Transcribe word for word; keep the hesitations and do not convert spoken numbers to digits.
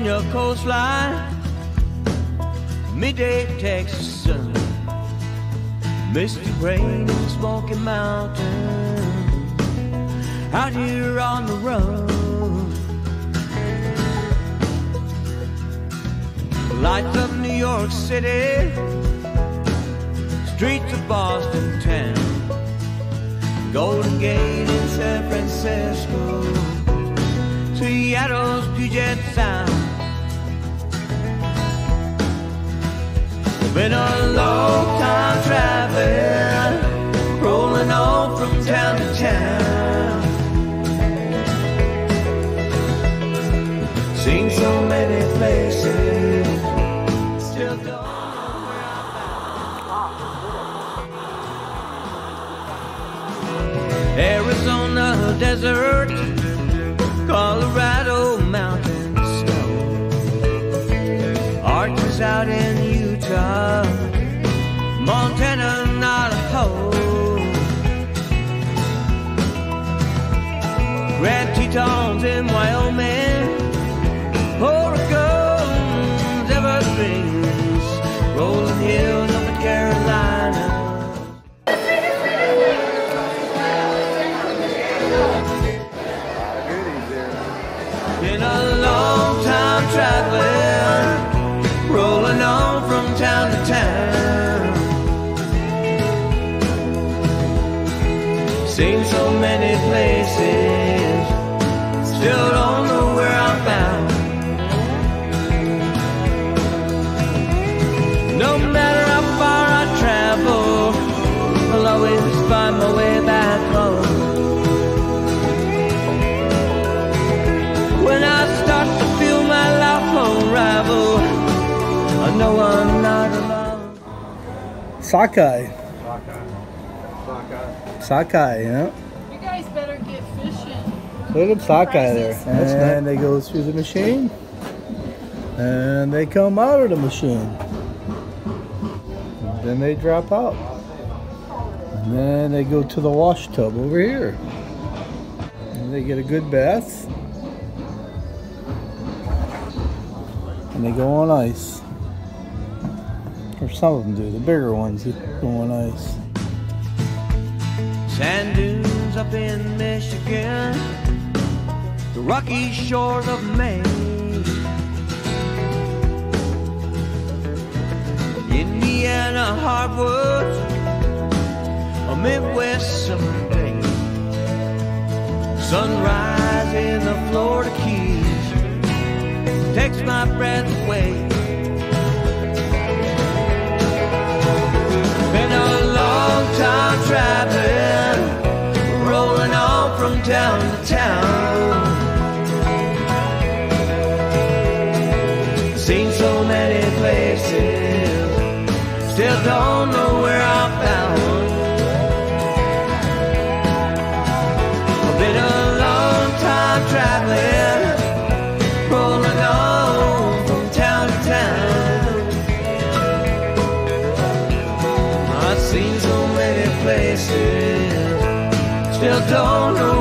California coastline, midday Texas sun, misty rain in the Smoky Mountains, out here on the run. Lights of New York City, streets of Boston town, Golden Gate in San Francisco, Seattle's Puget Sound. Been a long time traveling, rolling on from town to town. Seen so many places, still don't know where I'm at. Arizona desert, Colorado mountain snow, Arches out in Utah, Montana, Navajo, Grand Tetons in Wyoming, Oregon's evergreens, rolling hills up in Carolina. Been a long time traveling, rolling on from town to town. Seen so many places, still don't know where I'm bound. No matter how far I travel, I'll always find my way back home. When I start to feel my life unravel, I know I'm not alone. Sockeye. Sockeye. Sockeye. Sockeye, yeah. You guys better get fishing. Look at sockeye there. Prices. And they go through the machine. And they come out of the machine. Then they drop out. And then they go to the wash tub over here. And they get a good bath. And they go on ice. Or some of them do. The bigger ones go on ice. Sand dunes up in Michigan, the rocky shores of Maine, Indiana hardwoods, a Midwest summer day, sunrise in the Florida Keys takes my breath away. Been a long time traveling, rolling on from town to town. Seen so many places, still don't know where I'm bound. Been a long time traveling, rolling on from town to town. I've seen so many places, still don't know